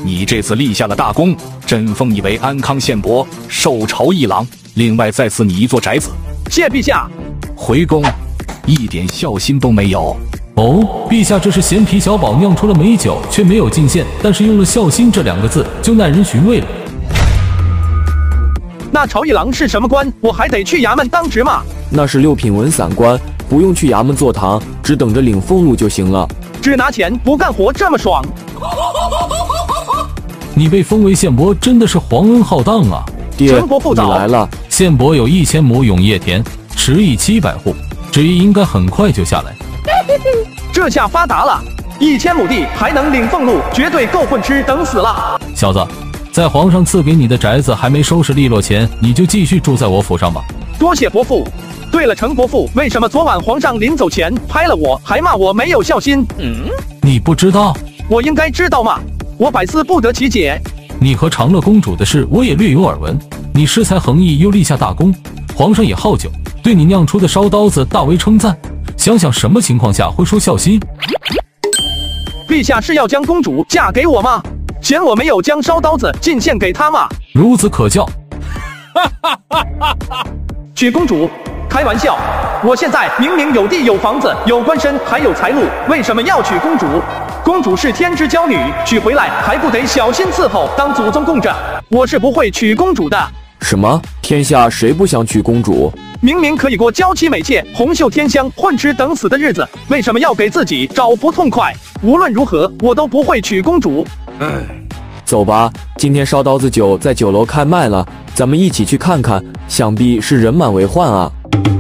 你这次立下了大功，朕封你为安康县伯，受朝议郎，另外再赐你一座宅子。 谢陛下。 回宫，一点孝心都没有。 哦，陛下这是嫌皮小宝酿出了美酒，却没有进献，但是用了孝心这2个字，就耐人寻味了。 那朝议郎是什么官？我还得去衙门当值吗？ 那是6品文散官，不用去衙门坐堂，只等着领俸禄就行了。 只拿钱不干活这么爽？ 你被封为县伯，真的是皇恩浩荡啊！ 爹， 你来了。 县伯有1000亩永业田，池邑700户，旨意应该很快就下来。 这下发达了，1000亩地还能领俸禄，绝对够混吃等死了。 小子，在皇上赐给你的宅子还没收拾利落前，你就继续住在我府上吧。 多谢伯父。对了，程伯父，为什么昨晚皇上临走前拍了我，还骂我没有孝心？ 你不知道？ 我应该知道吗？我百思不得其解。 你和长乐公主的事我也略有耳闻，你恃才横溢又立下大功，皇上也好酒，对你酿出的烧刀子大为称赞。想想什么情况下会说孝心？ 陛下是要将公主嫁给我吗？嫌我没有将烧刀子进献给他吗？ 孺子可教。 娶公主？开玩笑！我现在明明有地有房子有官身还有财路，为什么要娶公主？公主是天之娇女，娶回来还不得小心伺候，当祖宗供着？我是不会娶公主的。 什么？天下谁不想娶公主？ 明明可以过娇妻美妾、红袖添香、混吃等死的日子，为什么要给自己找不痛快？无论如何，我都不会娶公主。 走吧，今天烧刀子酒在酒楼开卖了，咱们一起去看看，想必是人满为患啊。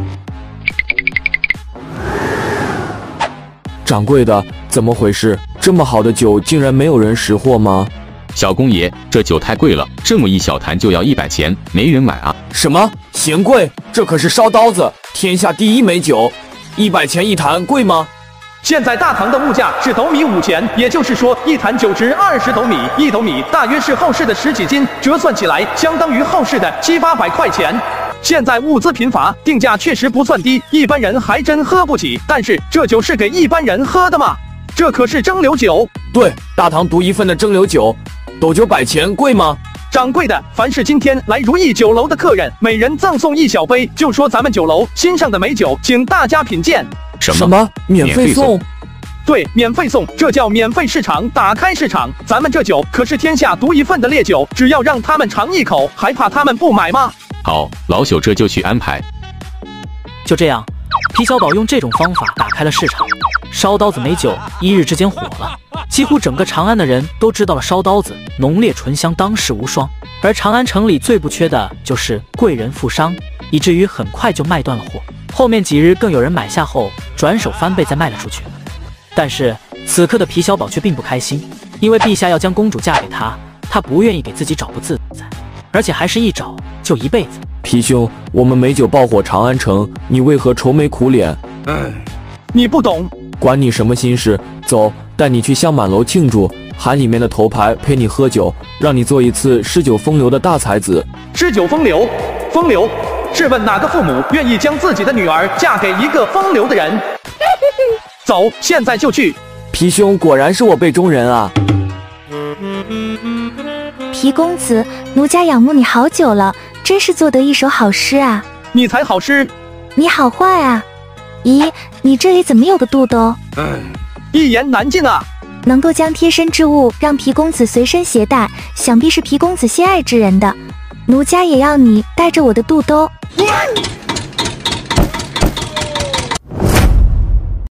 掌柜的，怎么回事？这么好的酒竟然没有人识货吗？ 小公爷，这酒太贵了，这么一小坛就要100钱，没人买啊！ 什么？嫌贵？这可是烧刀子，天下第一美酒，100钱一坛，贵吗？ 现在大唐的物价是斗米5钱，也就是说一坛酒值20斗米，1斗米大约是后市的10几斤，折算起来相当于后市的700-800块钱。现在物资贫乏，定价确实不算低，一般人还真喝不起。但是这酒是给一般人喝的吗？这可是蒸馏酒。 对，大唐独一份的蒸馏酒，斗酒100钱，贵吗？ 掌柜的，凡是今天来如意酒楼的客人，每人赠送1小杯，就说咱们酒楼新上的美酒，请大家品鉴。 什么？免费送？ 对，免费送，这叫免费市场，打开市场。咱们这酒可是天下独一份的烈酒，只要让他们尝一口，还怕他们不买吗？ 好，老朽这就去安排。 就这样，皮小宝用这种方法打开了市场，烧刀子美酒一日之间火了，几乎整个长安的人都知道了烧刀子浓烈醇香，当世无双。而长安城里最不缺的就是贵人富商，以至于很快就卖断了货。后面几日更有人买下后转手翻倍再卖了出去。但是此刻的皮小宝却并不开心，因为陛下要将公主嫁给他，他不愿意给自己找不自在，而且还是一找就一辈子。 皮兄，我们美酒爆火长安城，你为何愁眉苦脸？ 你不懂， 管你什么心事，走，带你去香满楼庆祝，喊里面的头牌陪你喝酒，让你做一次诗酒风流的大才子。 诗酒风流？风流？试问哪个父母愿意将自己的女儿嫁给一个风流的人？走，现在就去。 皮兄果然是我辈中人啊！ 皮公子，奴家仰慕你好久了，真是做得一首好诗啊！ 你才好诗！ 你好坏啊！咦，你这里怎么有个肚兜？ 一言难尽啊！ 能够将贴身之物让皮公子随身携带，想必是皮公子心爱之人的。奴家也要你带着我的肚兜。